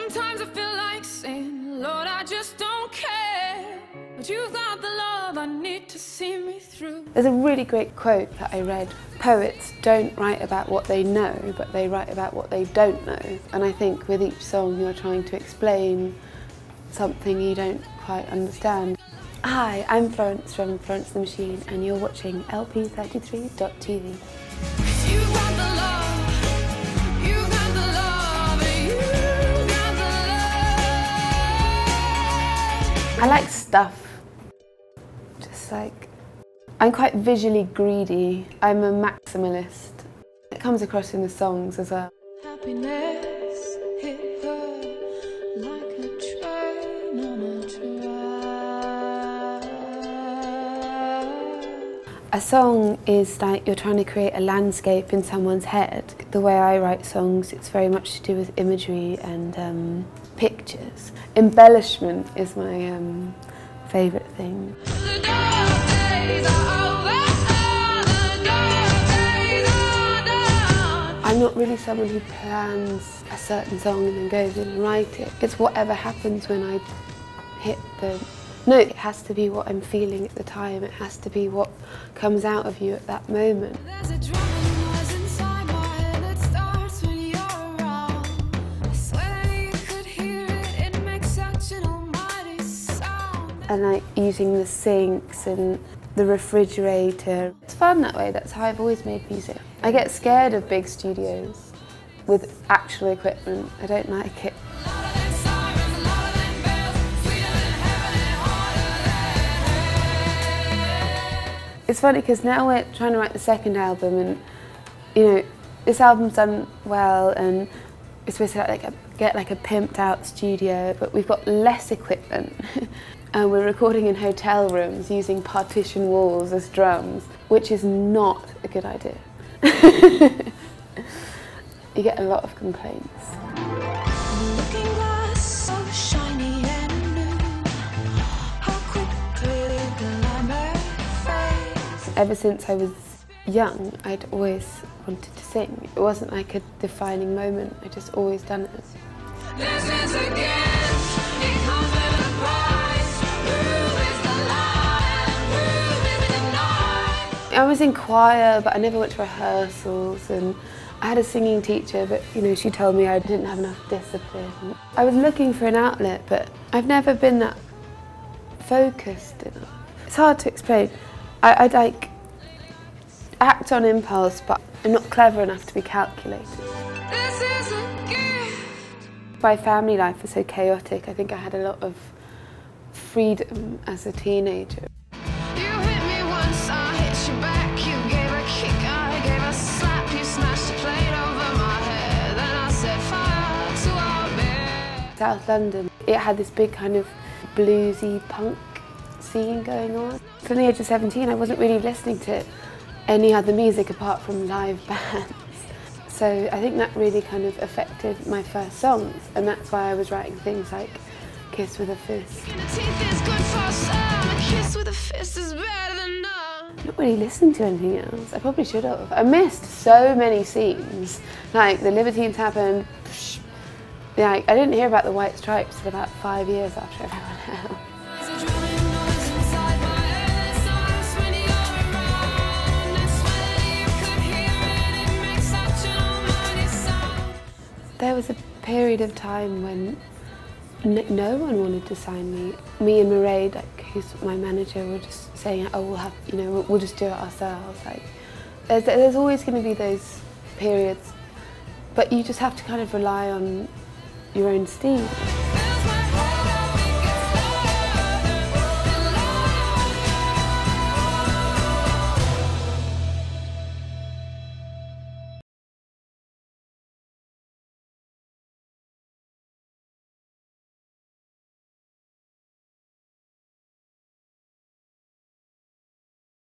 Sometimes I feel like saying, Lord, I just don't care, but you've got the love I need to see me through. There's a really great quote that I read. Poets don't write about what they know, but they write about what they don't know. And I think with each song you're trying to explain something you don't quite understand. Hi, I'm Florence from Florence the Machine, and you're watching LP33.tv. I like stuff, just like, I'm quite visually greedy. I'm a maximalist. It comes across in the songs as well. Happiness hit her like a train on a track. A song is like you're trying to create a landscape in someone's head. The way I write songs, it's very much to do with imagery and pictures. Embellishment is my favourite thing. I'm not really someone who plans a certain song and then goes in and writes it. It's whatever happens when I hit the note. It has to be what I'm feeling at the time. It has to be what comes out of you at that moment. And like using the sinks and the refrigerator. It's fun that way, that's how I've always made music. I get scared of big studios with actual equipment. I don't like it. It's funny because now we're trying to write the second album, and you know, this album's done well and we're supposed to get like a pimped out studio, but we've got less equipment. And we're recording in hotel rooms using partition walls as drums, which is not a good idea. You get a lot of complaints. Looking glass so shiny and new. How quickly the glamour fades. Ever since I was young, I'd always wanted to sing. It wasn't like a defining moment, I just always done it. This is a gift, it comes with a price. I was in choir, but I never went to rehearsals, and I had a singing teacher, but you know, she told me I didn't have enough discipline. I was looking for an outlet, but I've never been that focused enough. It's hard to explain. I'd like act on impulse, but I'm not clever enough to be calculated. This is a gift. My family life was so chaotic. I think I had a lot of freedom as a teenager. South London, it had this big kind of bluesy punk scene going on. From the age of 17, I wasn't really listening to any other music apart from live bands. So I think that really kind of affected my first songs, and that's why I was writing things like Kiss with a Fist. I'm not really listening to anything else. I probably should have. I missed so many scenes. Like the Libertines happened. Like, I didn't hear about the White Stripes for about 5 years after everyone else. There was a period of time when no one wanted to sign me. Me and Ramirez, like, who's my manager, were just saying, oh, we'll have, you know, we'll just do it ourselves. Like, there's always going to be those periods, but you just have to kind of rely on your own steam.